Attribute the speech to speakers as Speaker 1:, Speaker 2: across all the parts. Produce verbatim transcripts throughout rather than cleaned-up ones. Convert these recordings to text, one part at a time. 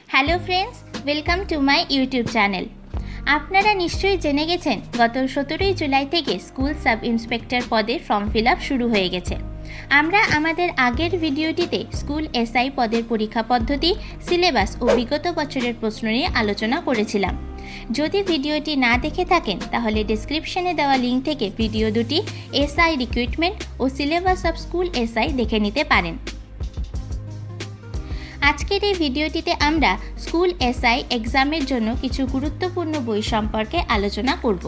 Speaker 1: Hello friends, welcome to my YouTube channel. আপনারা নিশ্চয়ই জেনে গেছেন গত সতেরোই জুলাই থেকে স্কুল সাব ইন্সপেক্টর পদে ফর্ম ফিল আপ শুরু হয়ে গেছে। আমরা আমাদের আগের ভিডিওটিতে স্কুল এসআই পদের পরীক্ষা পদ্ধতি, সিলেবাস ও বিগত বছরের প্রশ্ন নিয়ে আলোচনা করেছিলাম। যদি ভিডিওটি না দেখে থাকেন তাহলে ডেসক্রিপশনে দেওয়া লিঙ্ক থেকে ভিডিও দুটি এসআই রিক্রুটমেন্ট ও সিলেবাস অফ স্কুল এসআই দেখে নিতে পারেন। আজকের এই ভিডিওটিতে আমরা স্কুল এসআই এক্সামের জন্য কিছু গুরুত্বপূর্ণ বই সম্পর্কে আলোচনা করব।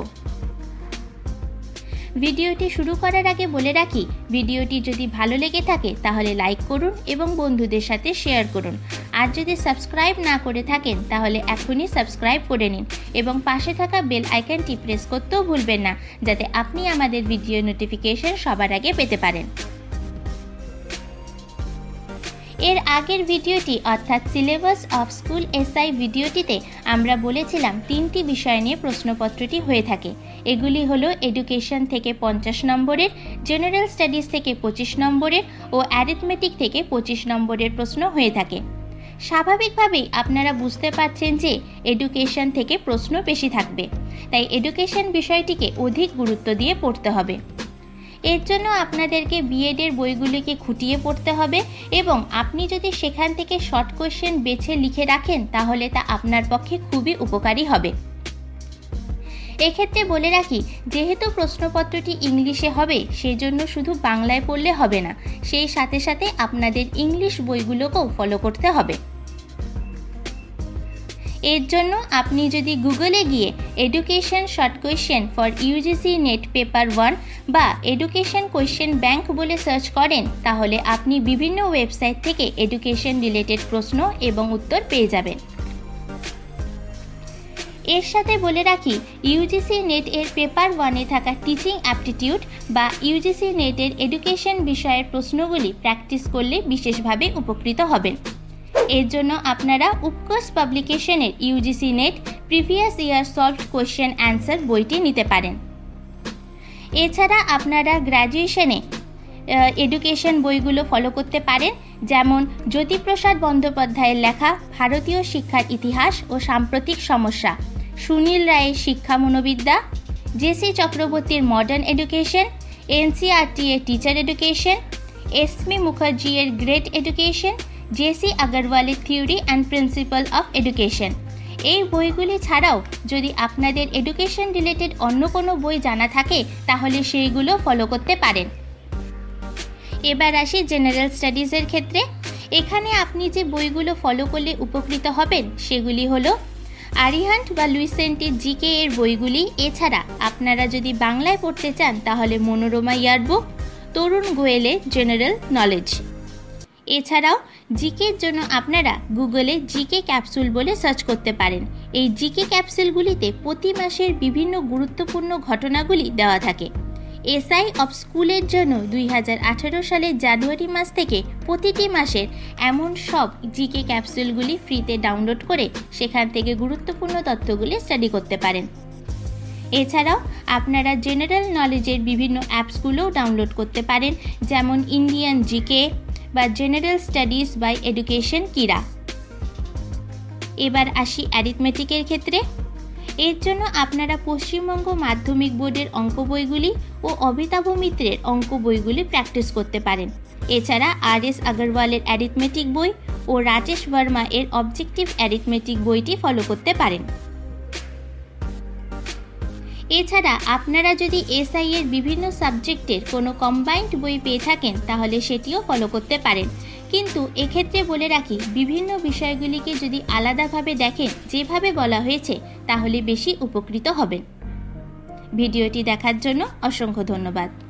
Speaker 1: ভিডিওটি শুরু করার আগে বলে রাখি, ভিডিওটি যদি ভালো লেগে থাকে তাহলে লাইক করুন এবং বন্ধুদের সাথে শেয়ার করুন। আর যদি সাবস্ক্রাইব না করে থাকেন তাহলে এখনই সাবস্ক্রাইব করে নিন এবং পাশে থাকা বেল আইকনটি প্রেস করতেও ভুলবেন না, যাতে আপনি আমাদের ভিডিও নোটিফিকেশন সবার আগে পেতে পারেন। এর আগের ভিডিওটি অর্থাৎ সিলেবাস অফ স্কুল এসআই ভিডিওটিতে আমরা বলেছিলাম তিনটি বিষয় নিয়ে প্রশ্নপত্রটি হয়ে থাকে। এগুলি হলো এডুকেশন থেকে পঞ্চাশ নম্বরের, জেনারেল স্টাডিজ থেকে পঁচিশ নম্বরের ও অ্যারিথমেটিক থেকে পঁচিশ নম্বরের প্রশ্ন হয়ে থাকে। স্বাভাবিকভাবেই আপনারা বুঝতে পারছেন যে এডুকেশন থেকে প্রশ্ন বেশি থাকবে, তাই এডুকেশন বিষয়টিকে অধিক গুরুত্ব দিয়ে পড়তে হবে। এর জন্য আপনাদেরকে বিএডের বইগুলিকে খুঁটিয়ে পড়তে হবে এবং আপনি যদি সেখান থেকে শর্ট কোয়েশ্চেন বেছে লিখে রাখেন তাহলে তা আপনার পক্ষে খুবই উপকারী হবে। এক্ষেত্রে বলে রাখি, যেহেতু প্রশ্নপত্রটি ইংলিশে হবে সেজন্য শুধু বাংলায় পড়লে হবে না, সেই সাথে সাথে আপনাদের ইংলিশ বইগুলোকেও ফলো করতে হবে। এর জন্য আপনি যদি গুগলে গিয়ে education short question for UGC NET paper one বা এডুকেশন কোয়েশ্চেন ব্যাংক বলে সার্চ করেন তাহলে আপনি বিভিন্ন ওয়েবসাইট থেকে এডুকেশন রিলেটেড প্রশ্ন এবং উত্তর পেয়ে যাবেন। এর সাথে বলে রাখি, ইউজিসি নেট এর পেপার ওয়ানে থাকা টিচিং অ্যাপটিটিউড বা ইউজিসি নেটের এডুকেশন বিষয়ের প্রশ্নগুলি প্র্যাকটিস করলে বিশেষভাবে উপকৃত হবেন। এর জন্য আপনারা উপকোর্স পাবলিকেশনের UGC NET previous year solved question answer বইটি নিতে পারেন। এছাড়া আপনারা গ্র্যাজুয়েশনে এডুকেশন বইগুলো ফলো করতে পারেন, যেমন জ্যোতিপ্রসাদ বন্দ্যোপাধ্যায়ের লেখা ভারতীয় শিক্ষার ইতিহাস ও সাম্প্রতিক সমস্যা, সুনীল রায়ের শিক্ষা মনোবিদ্যা, জেসি চক্রবর্তীর মডার্ন এডুকেশন, এনসিইআরটি এর টিচার এডুকেশন, এসমি মুখার্জি এর গ্রেট এডুকেশন, জেসি আগরওয়ালের theory and principle of education. এই বইগুলি ছাড়াও যদি আপনাদের এডুকেশন রিলেটেড অন্য কোনো বই জানা থাকে তাহলে সেইগুলো ফলো করতে পারেন। এবার আসি জেনারেল স্টাডিজের ক্ষেত্রে। এখানে আপনি যে বইগুলো ফলো করলে উপকৃত হবেন সেগুলি হলো আরিহান্ট বা লুইসেন্টের জিকে এর বইগুলি। এছাড়া আপনারা যদি বাংলায় পড়তে চান তাহলে মনোরমা ইয়ারবুক, তরুণ গোয়েলের জেনারেল নলেজ। এছাড়াও জিকের জন্য আপনারা গুগলে জিকে ক্যাপসুল বলে সার্চ করতে পারেন। এই জিকে ক্যাপসুলগুলিতে প্রতি মাসের বিভিন্ন গুরুত্বপূর্ণ ঘটনাগুলি দেওয়া থাকে। এসআই অফ স্কুলের জন্য দুই হাজার আঠেরো সালের জানুয়ারি মাস থেকে প্রতিটি মাসের এমন সব জিকে ক্যাপসুলগুলি ফ্রিতে ডাউনলোড করে সেখান থেকে গুরুত্বপূর্ণ তথ্যগুলি স্টাডি করতে পারেন। এছাড়াও আপনারা জেনারেল নলেজের বিভিন্ন অ্যাপসগুলোও ডাউনলোড করতে পারেন, যেমন ইন্ডিয়ান জিকে বা জেনারেল স্টাডিজ বাই এডুকেশন কিরা। এবার আসি অ্যারিথমেটিকের ক্ষেত্রে। এর জন্য আপনারা পশ্চিমবঙ্গ মাধ্যমিক বোর্ডের অঙ্ক বইগুলি ও অমিতাভ মিত্রের অঙ্ক বইগুলি প্র্যাকটিস করতে পারেন। এছাড়া আর এস আগরওয়ালের অ্যারিথমেটিক বই ও রাজেশ বর্মা এর অবজেক্টিভ অ্যারিথমেটিক বইটি ফলো করতে পারেন। এছাড়া আপনারা যদি এসআই এর বিভিন্ন সাবজেক্টের কোনো কম্বাইন্ড বই পেয়ে থাকেন তাহলে সেটিও ফলো করতে পারেন। কিন্তু এক্ষেত্রে বলে রাখি, বিভিন্ন বিষয়গুলিকে যদি আলাদাভাবে দেখেন যেভাবে বলা হয়েছে তাহলে বেশি উপকৃত হবেন। ভিডিওটি দেখার জন্য অসংখ্য ধন্যবাদ।